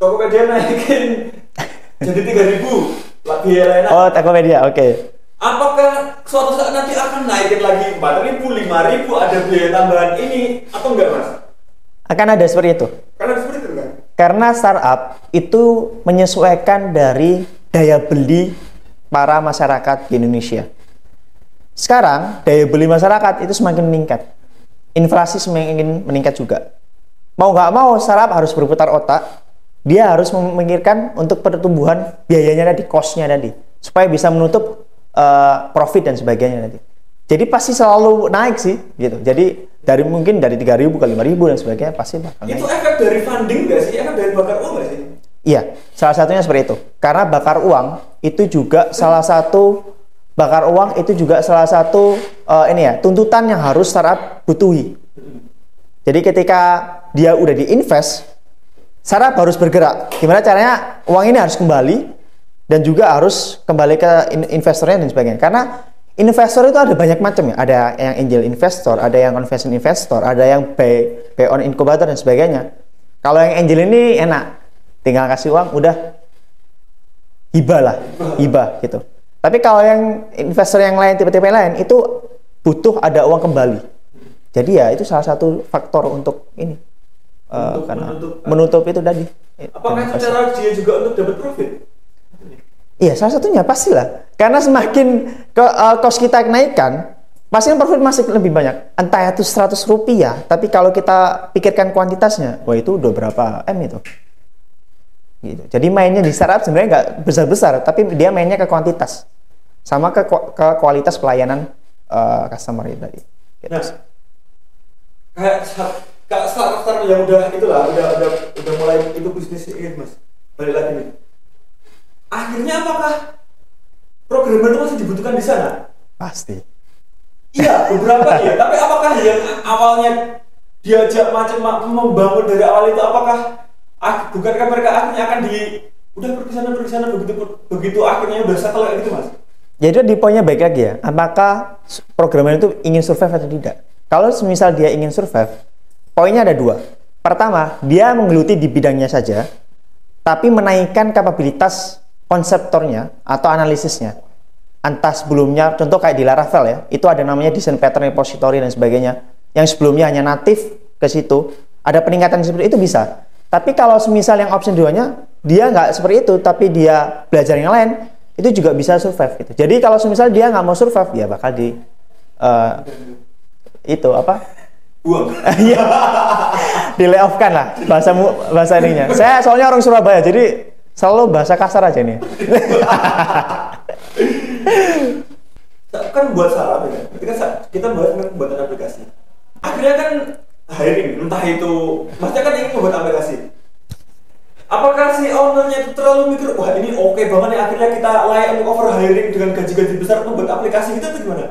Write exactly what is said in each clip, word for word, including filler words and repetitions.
Tokopedia naikin jadi tiga ribu biaya layanan. Oh, Tokopedia, oke. Okay. Apakah suatu saat nanti akan naikin lagi empat ribu, lima ribu, ada biaya tambahan ini atau enggak, Mas? Akan ada seperti itu. Karena seperti itu kan? Karena startup itu menyesuaikan dari daya beli para masyarakat di Indonesia. Sekarang daya beli masyarakat itu semakin meningkat, inflasi semakin meningkat juga. Mau nggak mau startup harus berputar otak. Dia harus memikirkan untuk pertumbuhan biayanya tadi, cost-nya tadi, supaya bisa menutup uh, profit dan sebagainya nanti. Jadi pasti selalu naik sih, gitu. Jadi dari mungkin dari tiga ribu ke lima ribu dan sebagainya pasti bakal naik. Itu efek dari funding nggak sih? Efek dari bakar uang nggak sih? Iya, salah satunya seperti itu. Karena bakar uang itu juga salah satu bakar uang itu juga salah satu uh, ini ya tuntutan yang harus startup butuhi. Jadi ketika dia udah diinvest, startup harus bergerak. Gimana caranya uang ini harus kembali dan juga harus kembali ke investornya dan sebagainya. Karena investor itu ada banyak macam ya. Ada yang angel investor, ada yang convention investor, ada yang buy, buy on incubator dan sebagainya. Kalau yang angel ini enak, tinggal kasih uang udah hibah lah, hibah gitu. Tapi kalau yang investor yang lain tipe-tipe lain itu butuh ada uang kembali. Jadi ya itu salah satu faktor untuk ini. Uh, untuk karena menutup, menutup itu tadi. Apakah secara dia juga untuk dapat profit? Iya, salah satunya pastilah. Karena semakin ke uh, cost kita naikkan, pasti profit masih lebih banyak. Entah itu seratus rupiah, tapi kalau kita pikirkan kuantitasnya, wah itu udah berapa M itu. Gitu. Jadi mainnya di startup sebenarnya nggak besar-besar, tapi dia mainnya ke kuantitas, sama ke, ke kualitas pelayanan uh, customer itu tadi. Gitu. Nah, kayak Kak startup yang udah itulah udah udah udah mulai itu bisnis ini, Mas. Balik lagi nih. Akhirnya apakah programmer itu masih dibutuhkan di sana? Pasti. Iya, beberapa ya. Tapi apakah yang awalnya diajak macam membangun dari awal itu apakah ah, bukankah mereka akhirnya akan di udah pergi sana pergi sana begitu begitu akhirnya udah settle kayak gitu, Mas? Jadi di poinnya baik lagi ya. Apakah programmer itu ingin survive atau tidak? Kalau misal dia ingin survive, poinnya ada dua. Pertama, dia menggeluti di bidangnya saja, tapi menaikkan kapabilitas konseptornya atau analisisnya. Entah sebelumnya, contoh kayak di Laravel ya, itu ada namanya design pattern repository dan sebagainya. Yang sebelumnya hanya natif ke situ, ada peningkatan seperti itu bisa. Tapi kalau semisal yang option duanya, dia nggak seperti itu, tapi dia belajar yang lain, itu juga bisa survive gitu. Jadi kalau semisal dia nggak mau survive, ya bakal di uh, itu apa? Buang. Iya. Di layoff kan lah bahasa bahasa ininya. Saya soalnya orang Surabaya, jadi selalu bahasa kasar aja nih. Kan buat startup ya. Ketika kita buat pembuatan aplikasi. Akhirnya kan hiring, entah itu maksudnya kan ingin membuat aplikasi. Apakah si ownernya itu terlalu mikir, wah ini oke okay banget ya, akhirnya kita layak untuk over hiring dengan gaji-gaji besar untuk membuat aplikasi gitu atau gimana?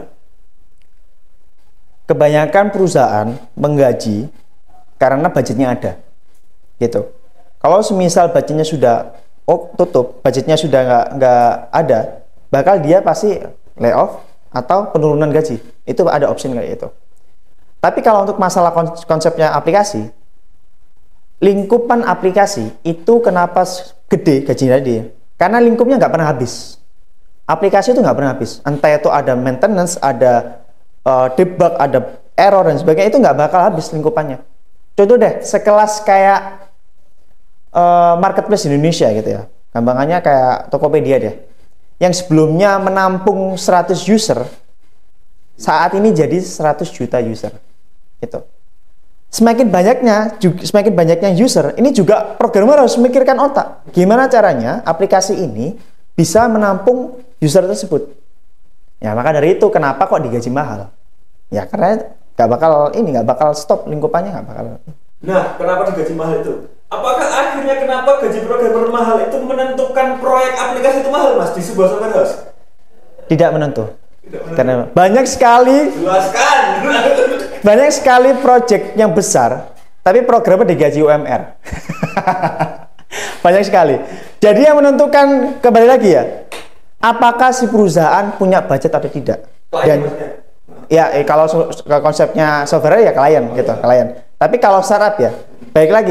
Kebanyakan perusahaan menggaji karena budgetnya ada, gitu. Kalau semisal budgetnya sudah oh, tutup, budgetnya sudah nggak nggak ada, bakal dia pasti layoff atau penurunan gaji. Itu ada option kayak itu. Tapi kalau untuk masalah konsepnya aplikasi, lingkupan aplikasi itu kenapa gede gajinya dia? Karena lingkupnya nggak pernah habis. Aplikasi itu nggak pernah habis. Entah itu ada maintenance, ada Uh, debug, ada error dan sebagainya, itu nggak bakal habis lingkupannya. Contoh deh, sekelas kayak uh, marketplace di Indonesia gitu ya, gampangannya kayak Tokopedia deh, yang sebelumnya menampung seratus user, saat ini jadi seratus juta user gitu. Semakin banyaknya, juga, semakin banyaknya user, ini juga programmer harus memikirkan otak, gimana caranya aplikasi ini bisa menampung user tersebut. Ya maka dari itu kenapa kok digaji mahal? Ya karena nggak bakal ini nggak bakal stop lingkupannya nggak bakal. Nah kenapa digaji mahal itu? Apakah akhirnya kenapa gaji programmer mahal itu menentukan proyek aplikasi itu mahal, Mas, di sebuah software house? Tidak menentu. Tidak menentu. Karena banyak sekali. Jelaskan. Banyak sekali proyek yang besar, tapi programmer digaji U M R. Banyak sekali. Jadi yang menentukan kembali lagi ya. Apakah si perusahaan punya budget atau tidak? Dan ya eh, kalau konsepnya software ya klien gitu, klien. Tapi kalau startup ya, baik lagi,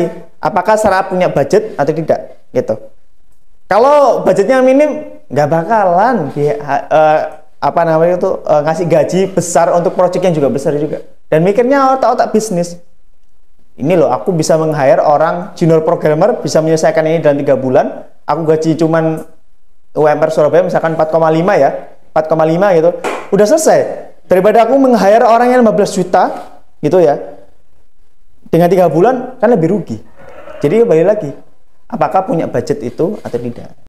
apakah startup punya budget atau tidak gitu. Kalau budgetnya minim, nggak bakalan dia, uh, apa namanya itu uh, ngasih gaji besar untuk project yang juga besar juga. Dan mikirnya otak-otak bisnis. Ini loh, aku bisa meng-hire orang junior programmer, bisa menyelesaikan ini dalam tiga bulan. Aku gaji cuman U M R Surabaya misalkan empat koma lima ya, empat koma lima gitu. Udah selesai. Daripada aku meng-hire orang yang lima belas juta gitu ya. Dengan tiga bulan kan lebih rugi. Jadi balik lagi, apakah punya budget itu atau tidak?